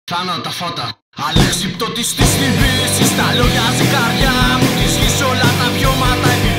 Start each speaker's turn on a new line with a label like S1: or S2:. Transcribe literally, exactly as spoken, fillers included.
S1: Θάνω τα φώτα. Αλέξιπτο της της θυμπίσης, τα λόγια ζυγαριά μου της γης όλα τα βιώματα.